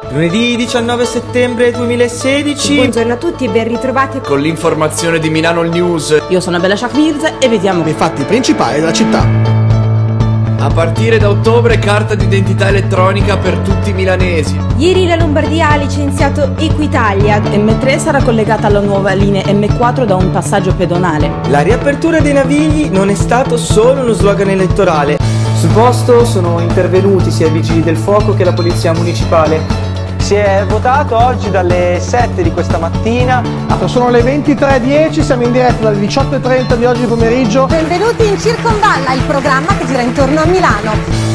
Lunedì 19 settembre 2016. Buongiorno a tutti e ben ritrovati con l'informazione di Milano News. Io sono Bella Shakmirza e vediamo i fatti principali della città. A partire da ottobre carta d'identità elettronica per tutti i milanesi. Ieri la Lombardia ha licenziato Equitalia. M3 sarà collegata alla nuova linea M4 da un passaggio pedonale. La riapertura dei Navigli non è stato solo uno slogan elettorale. Sul posto sono intervenuti sia i vigili del fuoco che la polizia municipale. Si è votato oggi dalle 7 di questa mattina. Sono le 23:10, siamo in diretta dalle 18:30 di oggi pomeriggio. Benvenuti in Circonvalla, il programma che gira intorno a Milano.